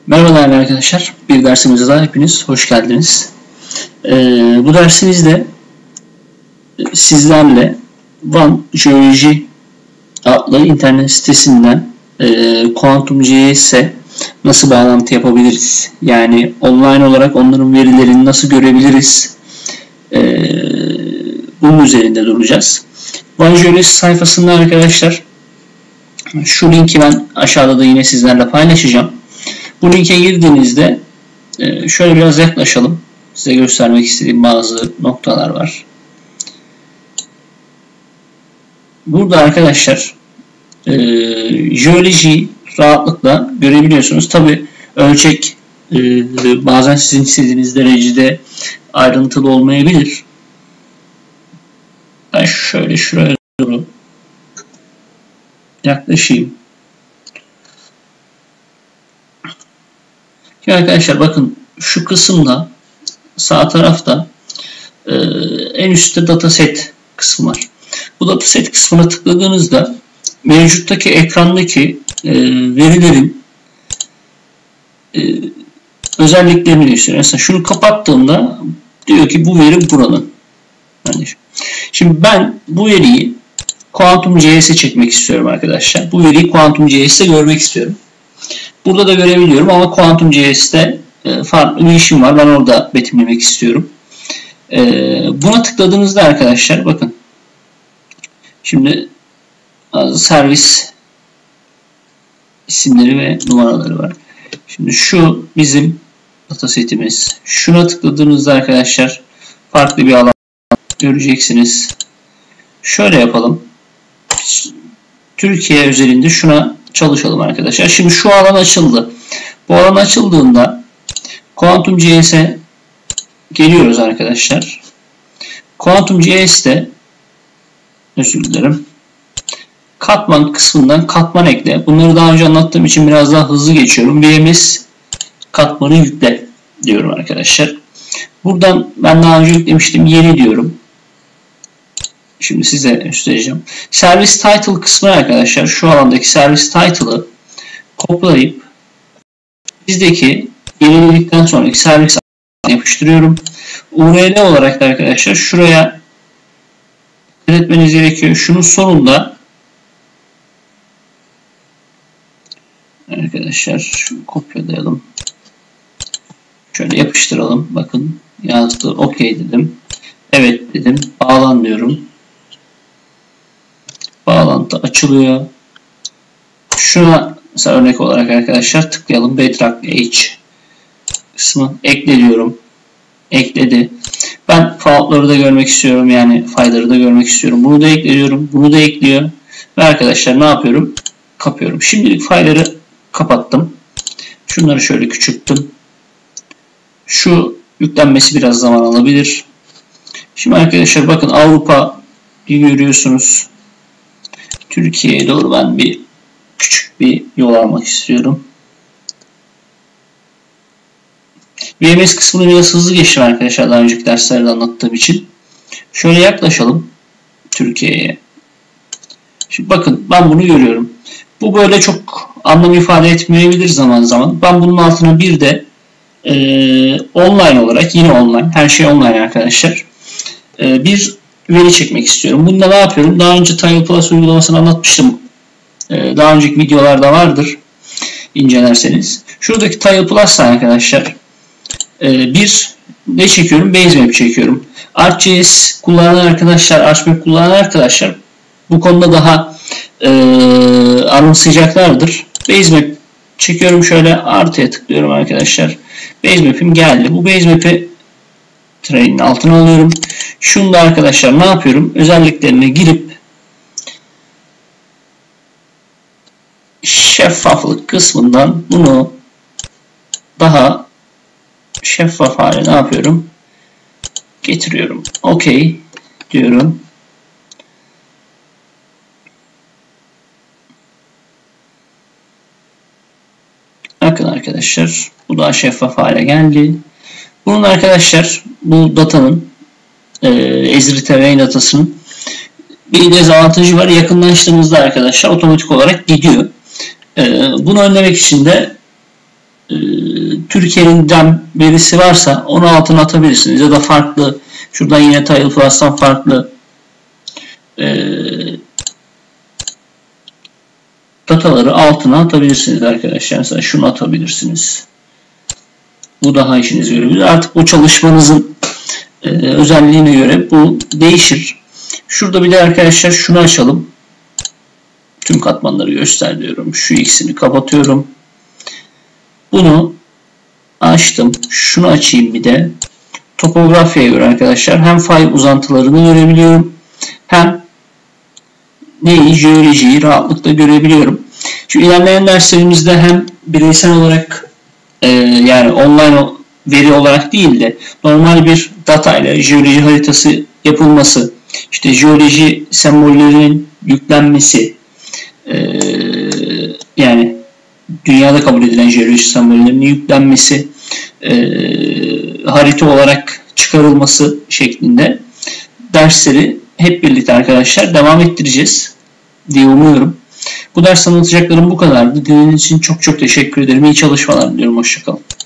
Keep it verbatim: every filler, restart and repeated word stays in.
Merhabalar arkadaşlar. Bir dersimize daha hepiniz hoş geldiniz. Ee, bu dersimizde sizlerle One Geology adlı internet sitesinden e, Quantum.js'e nasıl bağlantı yapabiliriz? Yani online olarak onların verilerini nasıl görebiliriz? E, bunun üzerinde duracağız. One Geology sayfasında arkadaşlar şu linki ben aşağıda da yine sizlerle paylaşacağım. Bu linke girdiğinizde şöyle biraz yaklaşalım. Size göstermek istediğim bazı noktalar var. Burada arkadaşlar e, jeolojiyi rahatlıkla görebiliyorsunuz. Tabi ölçek e, bazen sizin istediğiniz derecede ayrıntılı olmayabilir. Ben şöyle şuraya doğru yaklaşayım. Şimdi arkadaşlar bakın şu kısımda sağ tarafta e, en üstte dataset kısmı var. Bu dataset kısmına tıkladığınızda mevcuttaki ekrandaki e, verilerin e, özelliklerini gösteriyor. Mesela şunu kapattığımda diyor ki bu veri buranın. Yani şimdi ben bu veriyi Quantum.js'e çekmek istiyorum arkadaşlar. Bu veriyi Quantum.js'te görmek istiyorum. Burada da görebiliyorum ama Quantum.js'te e, farklı bir işim var. Ben orada betimlemek istiyorum. E, buna tıkladığınızda arkadaşlar bakın. Şimdi servis isimleri ve numaraları var. Şimdi şu bizim datasetimiz. Şuna tıkladığınızda arkadaşlar farklı bir alan göreceksiniz. Şöyle yapalım. Türkiye özelinde şuna çalışalım arkadaşlar. Şimdi şu alan açıldı. Bu alan açıldığında Quantum.js'e geliyoruz arkadaşlar. Quantum.js'te özür dilerim. Katman kısmından katman ekle. Bunları daha önce anlattığım için biraz daha hızlı geçiyorum. V M S katmanı yükle diyorum arkadaşlar. Buradan ben daha önce yüklemiştim. Yeni diyorum. Şimdi size göstereceğim. Service title kısmı arkadaşlar şu alandaki service title'ı kopyalayıp bizdeki yeniledikten sonraki servis yapıştırıyorum. U R L olarak da arkadaşlar şuraya etmeniz gerekiyor. Şunun sonunda arkadaşlar şunu kopyalayalım. Şöyle yapıştıralım. Bakın yazdı. OK dedim. Evet dedim. Bağlan diyorum. Bağlantı açılıyor. Şuna mesela örnek olarak arkadaşlar tıklayalım. Bedrock H kısmı ekle diyorum. Ekledi. Ben faultları da görmek istiyorum. Yani fayları da görmek istiyorum. Bunu da ekliyorum. Bunu da ekliyor. Ve arkadaşlar ne yapıyorum? Kapıyorum. Şimdilik fayları kapattım. Şunları şöyle küçülttüm. Şu yüklenmesi biraz zaman alabilir. Şimdi arkadaşlar bakın Avrupa görüyorsunuz. Türkiye'ye doğru ben bir küçük bir yol almak istiyorum. V M S kısmını biraz hızlı geçtim arkadaşlar daha önceki derslerde anlattığım için. Şöyle yaklaşalım Türkiye'ye. Şimdi bakın ben bunu görüyorum. Bu böyle çok anlam ifade etmeyebilir zaman zaman. Ben bunun altına bir de e, online olarak yine online her şey online arkadaşlar. E, bir veri çekmek istiyorum. Bunda ne yapıyorum? Daha önce Tile Plus uygulamasını anlatmıştım. E, daha önceki videolarda vardır. İncelerseniz. Şuradaki Tile Plus'ta arkadaşlar e, bir ne çekiyorum? Basemap çekiyorum. ArcGIS kullanan arkadaşlar, ArchMap kullanan arkadaşlar bu konuda daha e, anımsayacaklardır. Basemap çekiyorum. Şöyle artıya tıklıyorum arkadaşlar. Basemap'im geldi. Bu basemap'i train'in altına alıyorum. Şunu da arkadaşlar ne yapıyorum? Özelliklerine girip şeffaflık kısmından bunu daha şeffaf hale ne yapıyorum? Getiriyorum. OK diyorum. Bakın arkadaşlar bu daha şeffaf hale geldi. Bunun arkadaşlar bu datanın e, Esri Terrain datasının bir dezavantajı var. Yakınlaştığımızda arkadaşlar otomatik olarak gidiyor. E, bunu önlemek için de e, Türkiye'den birisi varsa onu altına atabilirsiniz. Ya da farklı, şuradan yine Tile Plus'tan farklı e, dataları altına atabilirsiniz arkadaşlar. Mesela şunu atabilirsiniz. Bu daha işinizi görebilir. Artık bu çalışmanızın e, özelliğine göre bu değişir. Şurada bir de arkadaşlar şunu açalım. Tüm katmanları göster diyorum. Şu ikisini kapatıyorum. Bunu açtım. Şunu açayım bir de. Topografyaya göre arkadaşlar hem fay uzantılarını görebiliyorum. Hem neyi? Jeolojiyi rahatlıkla görebiliyorum. Şimdi ilerleyen derslerimizde hem bireysel olarak e, yani online veri olarak değil de normal bir data ile jeoloji haritası yapılması, işte jeoloji sembollerinin yüklenmesi, e, yani dünyada kabul edilen jeoloji sembollerinin yüklenmesi, e, harita olarak çıkarılması şeklinde dersleri hep birlikte arkadaşlar devam ettireceğiz diye umuyorum. Bu ders anlatacaklarım bu kadardı. Dinlediğiniz için çok çok teşekkür ederim. İyi çalışmalar diliyorum. Hoşça kalın.